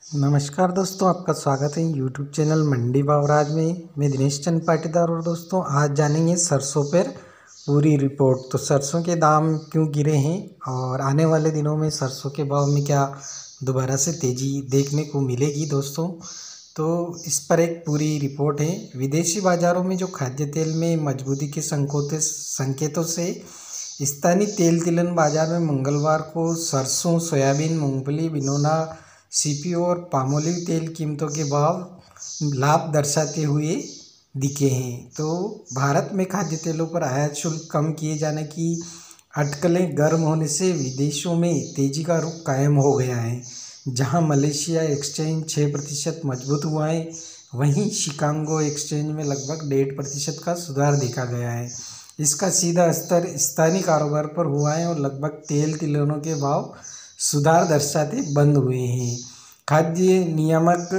नमस्कार दोस्तों, आपका स्वागत है यूट्यूब चैनल मंडी भाव राज में। मैं दिनेश चंद पाटीदार और दोस्तों आज जानेंगे सरसों पर पूरी रिपोर्ट। तो सरसों के दाम क्यों गिरे हैं और आने वाले दिनों में सरसों के भाव में क्या दोबारा से तेज़ी देखने को मिलेगी दोस्तों, तो इस पर एक पूरी रिपोर्ट है। विदेशी बाज़ारों में जो खाद्य तेल में मजबूती के संकेतों से स्थानीय तेल तिलहन बाजार में मंगलवार को सरसों, सोयाबीन, मूंगफली, बिनौला, सीपीओ और पामोलिव तेल कीमतों के भाव लाभ दर्शाते हुए दिखे हैं। तो भारत में खाद्य तेलों पर आयात शुल्क कम किए जाने की अटकलें गर्म होने से विदेशों में तेजी का रुख कायम हो गया है। जहां मलेशिया एक्सचेंज 6% मजबूत हुआ है, वहीं शिकागो एक्सचेंज में लगभग 1.5% का सुधार देखा गया है। इसका सीधा असर स्थानीय कारोबार पर हुआ है और लगभग तेल तिलहनों के भाव सुधार दर्शाते बंद हुए हैं। खाद्य नियामक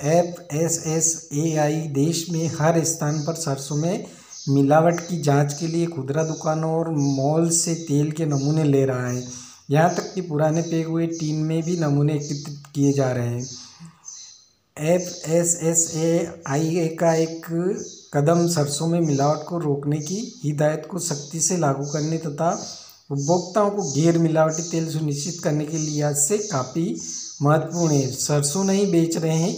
FSSAI देश में हर स्थान पर सरसों में मिलावट की जांच के लिए खुदरा दुकानों और मॉल से तेल के नमूने ले रहा है। यहां तक कि पुराने पैक हुए टीन में भी नमूने एकत्रित किए जा रहे हैं। FSSAI का एक कदम सरसों में मिलावट को रोकने की हिदायत को सख्ती से लागू करने तथा उपभोक्ताओं को गैर मिलावटी तेल सुनिश्चित करने के लिहाज से काफ़ी महत्वपूर्ण है। सरसों नहीं बेच रहे हैं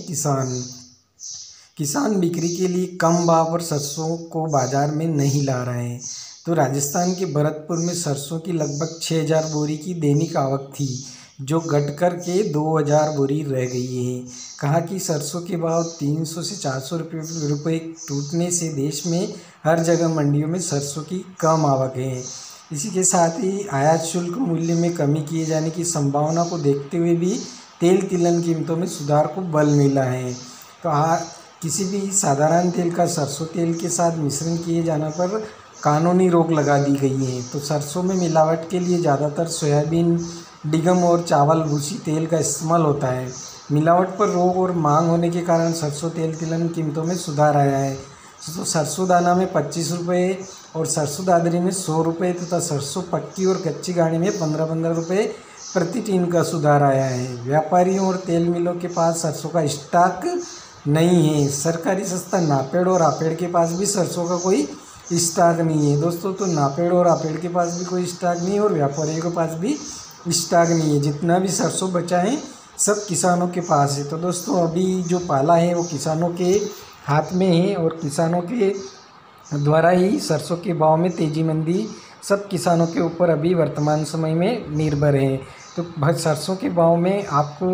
किसान बिक्री के लिए कम भाव पर सरसों को बाजार में नहीं ला रहे हैं। तो राजस्थान के भरतपुर में सरसों की लगभग 6000 बोरी की दैनिक आवक थी, जो घटकर के 2000 बोरी रह गई है। कहा कि सरसों के भाव 300 से 400 रुपये टूटने से देश में हर जगह मंडियों में सरसों की कम आवक है। इसी के साथ ही आयात शुल्क मूल्य में कमी किए जाने की संभावना को देखते हुए भी तेल तिलहन कीमतों में सुधार को बल मिला है। तो किसी भी साधारण तेल का सरसों तेल के साथ मिश्रण किए जाने पर कानूनी रोक लगा दी गई है। तो सरसों में मिलावट के लिए ज़्यादातर सोयाबीन, डिगम और चावल भूसी तेल का इस्तेमाल होता है। मिलावट पर रोक और मांग होने के कारण सरसों तेल तिलहन कीमतों में सुधार आया है। तो सरसों दाना में 25 रुपये और सरसों दादरी में 100 रुपये तथा सरसों पक्की और कच्ची गाढ़ी में 15-15 रुपये प्रति टीन का सुधार आया है। व्यापारियों और तेल मिलों के पास सरसों का स्टॉक नहीं है। सरकारी संस्था नापेड़ और आपेड़ के पास भी सरसों का कोई स्टॉक नहीं है दोस्तों। तो नापेड़ और आपेड़ के पास भी कोई स्टॉक नहीं है और व्यापारियों के पास भी स्टॉक नहीं है। जितना भी सरसों बचा है सब किसानों के पास है। तो दोस्तों अभी जो पाला है वो किसानों के हाथ में है और किसानों के द्वारा ही सरसों के भाव में तेजी मंदी सब किसानों के ऊपर अभी वर्तमान समय में निर्भर है। तो सरसों के भाव में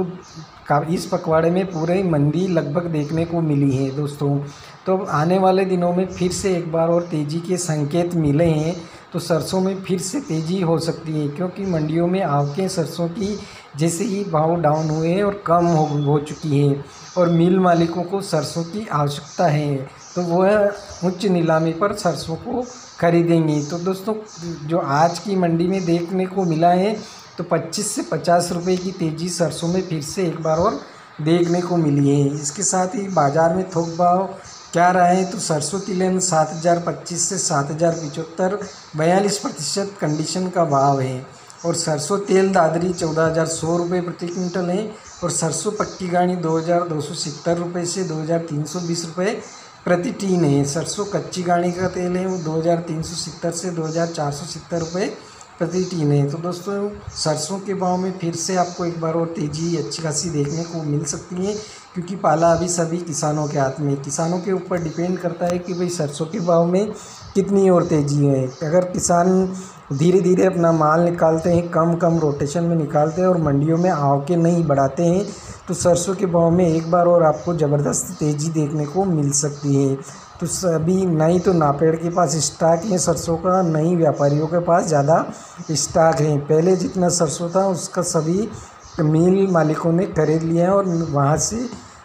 आपको इस पखवाड़े में पूरे मंदी लगभग देखने को मिली है दोस्तों। तो आने वाले दिनों में फिर से एक बार और तेज़ी के संकेत मिले हैं। तो सरसों में फिर से तेज़ी हो सकती है, क्योंकि मंडियों में आवकें सरसों की जैसे ही भाव डाउन हुए हैं और कम हो चुकी हैं और मिल मालिकों को सरसों की आवश्यकता है, तो वह उच्च नीलामी पर सरसों को खरीदेंगे। तो दोस्तों जो आज की मंडी में देखने को मिला है, तो 25 से 50 रुपये की तेज़ी सरसों में फिर से एक बार और देखने को मिली है। इसके साथ ही बाज़ार में थोक भाव क्या रहा है, तो सरसों तिलहन 7025 से 7075 42% कंडीशन का भाव है और सरसों तेल दादरी 14100 रुपये प्रति क्विंटल है और सरसों पक्की गाढ़ी 2270 रुपये से 2320 रुपये प्रति टीन है। सरसों कच्ची गाढ़ी का तेल है वो 2370 से 2470 रुपये प्रति टीन है। तो दोस्तों सरसों के भाव में फिर से आपको एक बार और तेज़ी अच्छी खासी देखने को मिल सकती है, क्योंकि पाला अभी सभी किसानों के हाथ में। किसानों के ऊपर डिपेंड करता है कि भाई सरसों के भाव में कितनी और तेज़ी है। अगर किसान धीरे धीरे अपना माल निकालते हैं, कम रोटेशन में निकालते हैं और मंडियों में आवकें नहीं बढ़ाते हैं, तो सरसों के भाव में एक बार और आपको ज़बरदस्त तेज़ी देखने को मिल सकती है। तो सभी नहीं तो नापेड़ के पास स्टॉक है सरसों का, नहीं व्यापारियों के पास ज़्यादा स्टॉक है। पहले जितना सरसों था उसका सभी मिल मालिकों ने खरीद लिया है और वहाँ से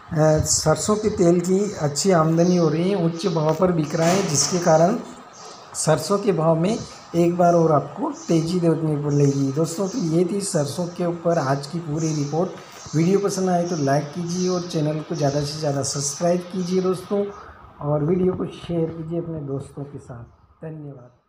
सरसों के तेल की अच्छी आमदनी हो रही है, उच्च भाव पर बिक रहा है, जिसके कारण सरसों के भाव में एक बार और आपको तेज़ी देखने को मिलेगी दोस्तों। तो ये थी सरसों के ऊपर आज की पूरी रिपोर्ट। वीडियो पसंद आए तो लाइक कीजिए और चैनल को ज़्यादा से ज़्यादा सब्सक्राइब कीजिए दोस्तों, और वीडियो को शेयर कीजिए अपने दोस्तों के साथ। धन्यवाद।